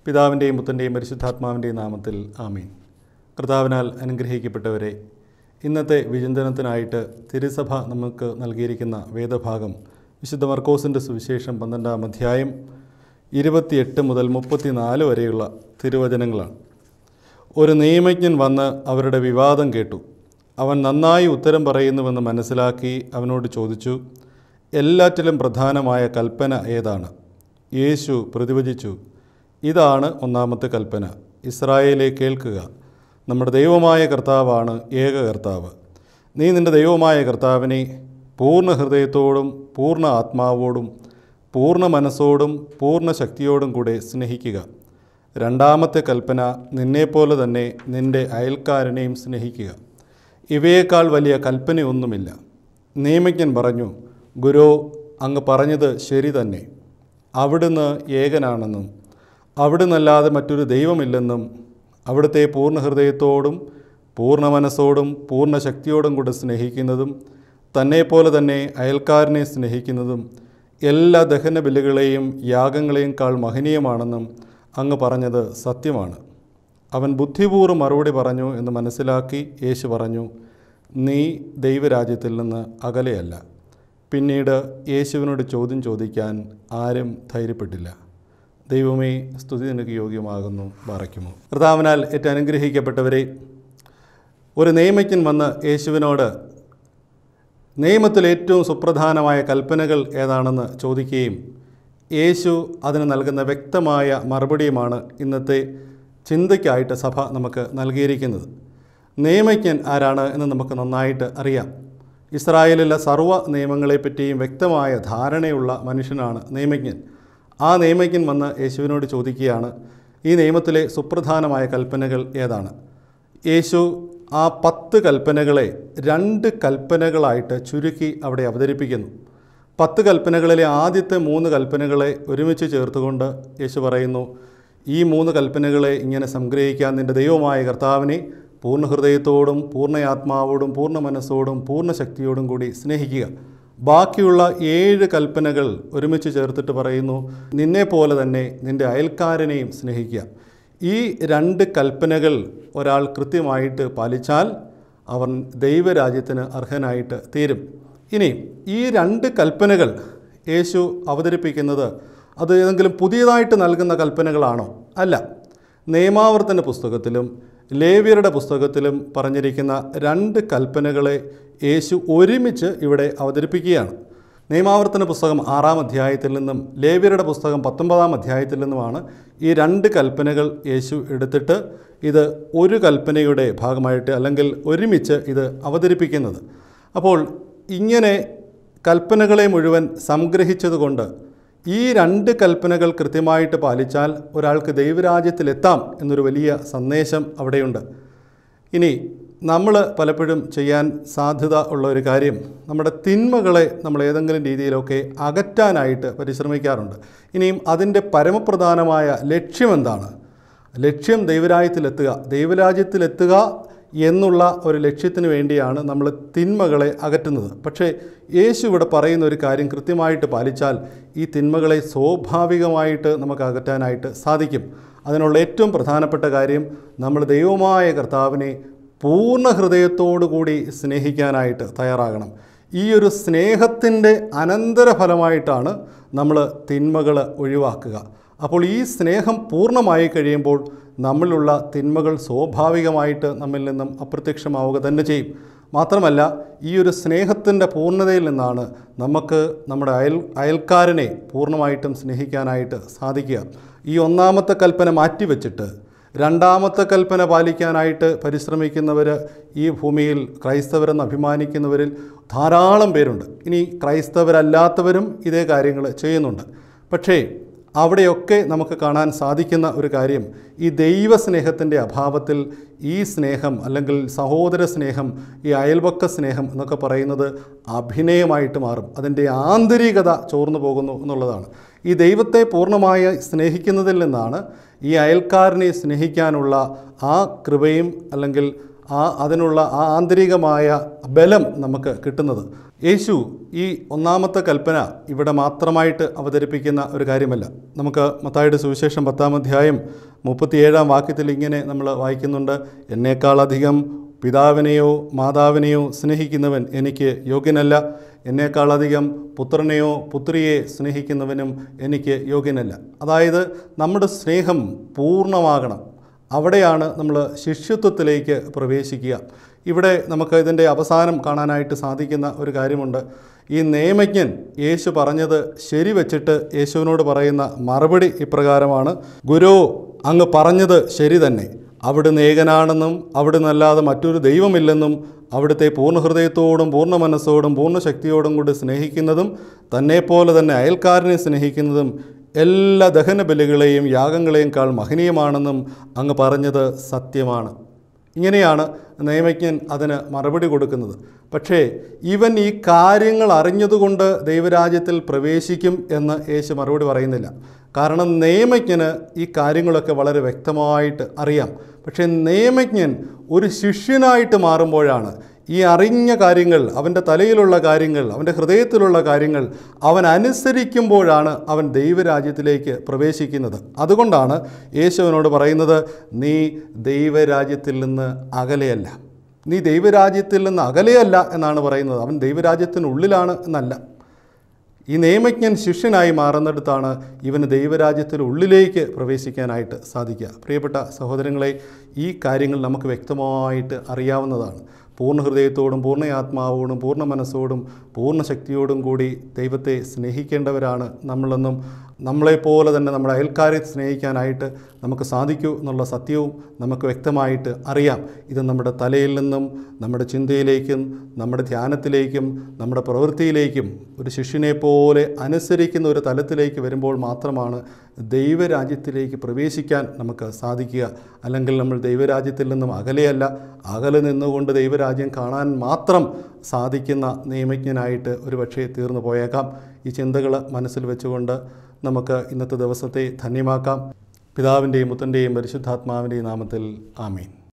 പിതാവിൻ്റെയും പുത്രൻ്റെയും പരിശുദ്ധാത്മാവിൻ്റെയും നാമത്തിൽ ആമീൻ. കർത്താവിനാൽ അനുഗ്രഹിക്കപ്പെട്ടവരെ, ഇന്നത്തെ വിചിന്തനത്തിനായിട്ട് തിരുസഭ നമുക്ക് നൽകിയിരിക്കുന്ന വേദഭാഗം വിശുദ്ധ മർക്കോസിൻ്റെ സുവിശേഷം 12-ാം അധ്യായം 28 മുതൽ 34 വരെയുള്ള തിരുവചനങ്ങളാണ്. ഒരു നിയമജ്ഞൻ വന്ന് അവരുടെ വിവാദം കേട്ടു. അവൻ നന്നായി ഉത്തരം പറയുന്നുവെന്ന് മനസ്സിലാക്കി അവനോട് ചോദിച്ചു, എല്ലാറ്റിലും പ്രധാനമായ കൽപ്പന ഏതാണ്? യേശു പ്രതിവചിച്ചു, ഇതാണ് ഒന്നാമത്തെ കൽപ്പന. ഇസ്രായേലേ, കേൾക്കുക, നമ്മുടെ ദൈവമായ കർത്താവാണ് ഏക കർത്താവ്. നീ നിൻ്റെ ദൈവമായ കർത്താവിനെ പൂർണ്ണ ഹൃദയത്തോടും പൂർണ്ണ ആത്മാവോടും പൂർണ്ണ മനസ്സോടും പൂർണ്ണ ശക്തിയോടും കൂടെ സ്നേഹിക്കുക. രണ്ടാമത്തെ കൽപ്പന, നിന്നെപ്പോലെ തന്നെ നിൻ്റെ അയൽക്കാരനെയും സ്നേഹിക്കുക. ഇവയേക്കാൾ വലിയ കൽപ്പനയൊന്നുമില്ല. നിയമജ്ഞൻ പറഞ്ഞു, ഗുരു, അങ്ങ് പറഞ്ഞത് ശരി തന്നെ. അവിടുന്ന് ഏകനാണെന്നും അവിടുന്നല്ലാതെ മറ്റൊരു ദൈവമില്ലെന്നും അവിടുത്തെ പൂർണ്ണ ഹൃദയത്തോടും പൂർണ്ണ മനസ്സോടും പൂർണ്ണ ശക്തിയോടും കൂടെ സ്നേഹിക്കുന്നതും തന്നെപ്പോലെ തന്നെ അയൽക്കാരനെ സ്നേഹിക്കുന്നതും എല്ലാ ദഹനബലികളെയും യാഗങ്ങളെയുംക്കാൾ മഹനീയമാണെന്നും അങ്ങ് പറഞ്ഞത് സത്യമാണ്. അവൻ ബുദ്ധിപൂർവ്വം മറുപടി പറഞ്ഞു എന്ന് മനസ്സിലാക്കി യേശു പറഞ്ഞു, നീ ദൈവരാജ്യത്തിൽ നിന്ന് അകലെയല്ല. പിന്നീട് യേശുവിനോട് ചോദ്യം ചോദിക്കാൻ ആരും ധൈര്യപ്പെട്ടില്ല. ദൈവമേ, സ്തുതി നിനക്ക് യോഗ്യമാകുന്നു. ബാറയ്ക്കുമോ. കർത്താവിനാൽ ഏറ്റവും അനുഗ്രഹിക്കപ്പെട്ടവരെ, ഒരു നിയമജ്ഞൻ വന്ന് യേശുവിനോട് നിയമത്തിൽ ഏറ്റവും സുപ്രധാനമായ കൽപ്പനകൾ ഏതാണെന്ന് ചോദിക്കുകയും യേശു അതിന് നൽകുന്ന വ്യക്തമായ മറുപടിയുമാണ് ഇന്നത്തെ ചിന്തയ്ക്കായിട്ട് സഭ നമുക്ക് നൽകിയിരിക്കുന്നത്. നിയമജ്ഞൻ ആരാണ് എന്ന് നമുക്ക് നന്നായിട്ട് അറിയാം. ഇസ്രായേലിലെ സർവ്വ നിയമങ്ങളെപ്പറ്റിയും വ്യക്തമായ ധാരണയുള്ള മനുഷ്യനാണ് നിയമജ്ഞൻ. ആ നിയമജ്ഞൻ വന്ന് യേശുവിനോട് ചോദിക്കുകയാണ്, ഈ നിയമത്തിലെ സുപ്രധാനമായ കൽപ്പനകൾ ഏതാണ്? യേശു ആ 10 കൽപ്പനകളെ 2 കൽപ്പനകളായിട്ട് ചുരുക്കി അവിടെ അവതരിപ്പിക്കുന്നു. 10 കൽപ്പനകളിലെ ആദ്യത്തെ 3 കൽപ്പനകളെ ഒരുമിച്ച് ചേർത്തുകൊണ്ട് യേശു പറയുന്നു, ഈ 3 കൽപ്പനകളെ ഇങ്ങനെ സംഗ്രഹിക്കാൻ നിൻ്റെ ദൈവമായ കർത്താവിനെ പൂർണ്ണ ഹൃദയത്തോടും പൂർണ്ണ ആത്മാവോടും പൂർണ്ണ മനസ്സോടും പൂർണ്ണ ശക്തിയോടും കൂടി സ്നേഹിക്കുക. ബാക്കിയുള്ള 7 കൽപ്പനകൾ ഒരുമിച്ച് ചേർത്തിട്ട് പറയുന്നു, നിന്നെപ്പോലെ തന്നെ നിൻ്റെ അയൽക്കാരനെയും സ്നേഹിക്കുക. ഈ 2 കൽപ്പനകൾ ഒരാൾ കൃത്യമായിട്ട് പാലിച്ചാൽ അവൻ ദൈവരാജ്യത്തിന് അർഹനായിട്ട് തീരും. ഇനി ഈ 2 കൽപ്പനകൾ യേശു അവതരിപ്പിക്കുന്നത് അത് ഏതെങ്കിലും പുതിയതായിട്ട് നൽകുന്ന കൽപ്പനകളാണോ? അല്ല. നിയമാവർത്തന പുസ്തകത്തിലും ലേവ്യരുടെ പുസ്തകത്തിലും പറഞ്ഞിരിക്കുന്ന 2 കൽപ്പനകളെ യേശു ഒരുമിച്ച് ഇവിടെ അവതരിപ്പിക്കുകയാണ്. നിയമാവർത്തന പുസ്തകം 6-ാം അധ്യായത്തിൽ നിന്നും ലേവ്യരുടെ പുസ്തകം 19-ാം അധ്യായത്തിൽ നിന്നുമാണ് ഈ 2 കൽപ്പനകൾ യേശു എടുത്തിട്ട് ഇത് ഒരു കൽപ്പനയുടെ ഭാഗമായിട്ട് അല്ലെങ്കിൽ ഒരുമിച്ച് ഇത് അവതരിപ്പിക്കുന്നത്. അപ്പോൾ ഇങ്ങനെ കൽപ്പനകളെ മുഴുവൻ സംഗ്രഹിച്ചതുകൊണ്ട് ഈ 2 കൽപ്പനകൾ കൃത്യമായിട്ട് പാലിച്ചാൽ ഒരാൾക്ക് ദൈവരാജ്യത്തിലെത്താം എന്നൊരു വലിയ സന്ദേശം അവിടെയുണ്ട്. ഇനി നമ്മൾ പലപ്പോഴും ചെയ്യാൻ സാധ്യത ഉള്ള ഒരു കാര്യം, നമ്മുടെ തിന്മകളെ നമ്മൾ ഏതെങ്കിലും രീതിയിലൊക്കെ അകറ്റാനായിട്ട് പരിശ്രമിക്കാറുണ്ട്. ഇനിയും അതിൻ്റെ പരമപ്രധാനമായ ലക്ഷ്യമെന്താണ്? ലക്ഷ്യം ദൈവരാജ്യത്തിലെത്തുക എന്നുള്ള ഒരു ലക്ഷ്യത്തിന് വേണ്ടിയാണ് നമ്മൾ തിന്മകളെ അകറ്റുന്നത്. പക്ഷേ യേശു ഇവിടെ പറയുന്ന ഒരു കാര്യം കൃത്യമായിട്ട് പാലിച്ചാൽ ഈ തിന്മകളെ സ്വാഭാവികമായിട്ട് നമുക്ക് അകറ്റാനായിട്ട് സാധിക്കും. അതിനുള്ള ഏറ്റവും പ്രധാനപ്പെട്ട കാര്യം, നമ്മൾ ദൈവമായ കർത്താവിനെ പൂർണ്ണ ഹൃദയത്തോടു കൂടി സ്നേഹിക്കാനായിട്ട് തയ്യാറാകണം. ഈ ഒരു സ്നേഹത്തിൻ്റെ അനന്തരഫലമായിട്ടാണ് നമ്മൾ തിന്മകൾ ഒഴിവാക്കുക. അപ്പോൾ ഈ സ്നേഹം പൂർണ്ണമായി കഴിയുമ്പോൾ നമ്മളിലുള്ള തിന്മകൾ സ്വാഭാവികമായിട്ട് നമ്മിൽ നിന്നും അപ്രത്യക്ഷമാവുക തന്നെ ചെയ്യും. മാത്രമല്ല, ഈ ഒരു സ്നേഹത്തിൻ്റെ പൂർണ്ണതയിൽ നിന്നാണ് നമുക്ക് നമ്മുടെ അയൽക്കാരനെ പൂർണ്ണമായിട്ടും സ്നേഹിക്കാനായിട്ട് സാധിക്കുക. ഈ ഒന്നാമത്തെ കൽപ്പന മാറ്റിവെച്ചിട്ട് രണ്ടാമത്തെ കൽപ്പന പാലിക്കാനായിട്ട് പരിശ്രമിക്കുന്നവർ ഈ ഭൂമിയിൽ ക്രൈസ്തവരെന്ന് അഭിമാനിക്കുന്നവരിൽ ധാരാളം പേരുണ്ട്. ഇനി ക്രൈസ്തവരല്ലാത്തവരും ഇതേ കാര്യങ്ങൾ ചെയ്യുന്നുണ്ട്. പക്ഷേ അവിടെയൊക്കെ നമുക്ക് കാണാൻ സാധിക്കുന്ന ഒരു കാര്യം, ഈ ദൈവസ്നേഹത്തിൻ്റെ അഭാവത്തിൽ ഈ സ്നേഹം അല്ലെങ്കിൽ സഹോദര സ്നേഹം, ഈ അയൽപക്ക സ്നേഹം എന്നൊക്കെ പറയുന്നത് അഭിനയമായിട്ട് മാറും. അതിൻ്റെ ആന്തരികത ചോർന്നു പോകുന്നു എന്നുള്ളതാണ്. ഈ ദൈവത്തെ പൂർണ്ണമായി സ്നേഹിക്കുന്നതിൽ നിന്നാണ് ഈ അയൽക്കാരനെ സ്നേഹിക്കാനുള്ള ആ കൃപയും അല്ലെങ്കിൽ അതിനുള്ള ആന്തരികമായ ബലം നമുക്ക് കിട്ടുന്നത്. യേശു ഈ ഒന്നാമത്തെ കൽപ്പന ഇവിടെ മാത്രമായിട്ട് അവതരിപ്പിക്കുന്ന ഒരു കാര്യമല്ല. നമുക്ക് മത്തായിയുടെ സുവിശേഷം 10-ാം അധ്യായം 37-ാം വാക്യത്തിൽ ഇങ്ങനെ നമ്മൾ വായിക്കുന്നുണ്ട്, എന്നേക്കാളധികം പിതാവിനെയോ മാതാവിനെയോ സ്നേഹിക്കുന്നവൻ എനിക്ക് യോഗ്യനല്ല, എന്നേക്കാളധികം പുത്രനെയോ പുത്രിയെ സ്നേഹിക്കുന്നവനും എനിക്ക് യോഗ്യനല്ല. അതായത് നമ്മുടെ സ്നേഹം പൂർണ്ണമാകണം. അവിടെയാണ് നമ്മൾ ശിഷ്യത്വത്തിലേക്ക് പ്രവേശിക്കുക. ഇവിടെ നമുക്ക് ഇതിൻ്റെ അവസാനം കാണാനായിട്ട് സാധിക്കുന്ന ഒരു കാര്യമുണ്ട്. ഈ നിയമജ്ഞൻ യേശു പറഞ്ഞത് ശരിവെച്ചിട്ട് യേശുവിനോട് പറയുന്ന മറുപടി ഇപ്രകാരമാണ്, ഗുരു, അങ്ങ് പറഞ്ഞത് ശരി തന്നെ. അവിടുന്ന് ഏകനാണെന്നും അവിടുന്നല്ലാതെ മറ്റൊരു ദൈവമില്ലെന്നും അവിടുത്തെ പൂർണ്ണ ഹൃദയത്തോടും പൂർണ്ണ മനസ്സോടും പൂർണ്ണ ശക്തിയോടും കൂടി സ്നേഹിക്കുന്നതും തന്നെപ്പോലെ തന്നെ അയൽക്കാരനെ സ്നേഹിക്കുന്നതും എല്ലാ ദഹന ബലികളെയും യാഗങ്ങളെയുംക്കാൾ മഹനീയമാണെന്നും അങ്ങ് പറഞ്ഞത് സത്യമാണ്. ഇങ്ങനെയാണ് നിയമജ്ഞൻ അതിന് മറുപടി കൊടുക്കുന്നത്. പക്ഷേ ഇവൻ ഈ കാര്യങ്ങൾ അറിഞ്ഞതുകൊണ്ട് ദൈവരാജ്യത്തിൽ പ്രവേശിക്കും എന്ന് യേശു മറുപടി പറയുന്നില്ല. കാരണം നിയമജ്ഞന് ഈ കാര്യങ്ങളൊക്കെ വളരെ വ്യക്തമായിട്ട് അറിയാം. പക്ഷേ നിയമജ്ഞൻ ഒരു ശിഷ്യനായിട്ട് മാറുമ്പോഴാണ് ഈ അറിഞ്ഞ കാര്യങ്ങൾ, അവൻ്റെ തലയിലുള്ള കാര്യങ്ങൾ, അവൻ്റെ ഹൃദയത്തിലുള്ള കാര്യങ്ങൾ അവൻ അനുസരിക്കുമ്പോഴാണ് അവൻ ദൈവരാജ്യത്തിലേക്ക് പ്രവേശിക്കുന്നത്. അതുകൊണ്ടാണ് യേശുവിനോട് പറയുന്നത്, നീ ദൈവരാജ്യത്തിൽ നിന്ന് അകലെയല്ല. നീ ദൈവരാജ്യത്തിൽ നിന്ന് അകലെയല്ല എന്നാണ് പറയുന്നത്. അവൻ ദൈവരാജ്യത്തിനുള്ളിലാണ് എന്നല്ല. ഈ നിയമജ്ഞൻ ശിഷ്യനായി മാറുന്നിടത്താണ് ഇവന് ദൈവരാജ്യത്തിനുള്ളിലേക്ക് പ്രവേശിക്കാനായിട്ട് സാധിക്കുക. പ്രിയപ്പെട്ട സഹോദരങ്ങളെ, ഈ കാര്യങ്ങൾ നമുക്ക് വ്യക്തമായിട്ട് അറിയാവുന്നതാണ്. പൂർണ്ണ ഹൃദയത്തോടും പൂർണ്ണ ആത്മാവോടും പൂർണ്ണ മനസ്സോടും പൂർണ്ണ ശക്തിയോടും കൂടി ദൈവത്തെ സ്നേഹിക്കേണ്ടവരാണ് നമ്മളെന്നും നമ്മളെപ്പോലെ തന്നെ നമ്മുടെ അയൽക്കാരെ സ്നേഹിക്കാനായിട്ട് നമുക്ക് സാധിക്കൂ എന്നുള്ള സത്യവും നമുക്ക് വ്യക്തമായിട്ട് അറിയാം. ഇത് നമ്മുടെ തലയിൽ നിന്നും നമ്മുടെ ചിന്തയിലേക്കും നമ്മുടെ ധ്യാനത്തിലേക്കും നമ്മുടെ പ്രവൃത്തിയിലേക്കും ഒരു ശിഷ്യനെ പോലെ അനുസരിക്കുന്ന ഒരു തലത്തിലേക്ക് വരുമ്പോൾ മാത്രമാണ് ദൈവരാജ്യത്തിലേക്ക് പ്രവേശിക്കാൻ നമുക്ക് സാധിക്കുക. അല്ലെങ്കിൽ നമ്മൾ ദൈവരാജ്യത്തിൽ നിന്നും അകലെയല്ല, അകലെ നിന്നുകൊണ്ട് ദൈവരാജ്യം കാണാൻ മാത്രം സാധിക്കുന്ന നിയമജ്ഞനായിട്ട് ഒരുപക്ഷെ തീർന്നു പോയേക്കാം. ഈ ചിന്തകൾ മനസ്സിൽ വെച്ചുകൊണ്ട് നമുക്ക് ഇന്നത്തെ ദിവസത്തെ ധന്യമാക്കാം. പിതാവിൻ്റെയും പുത്രൻ്റെയും പരിശുദ്ധാത്മാവിൻ്റെയും നാമത്തിൽ ആമേൻ.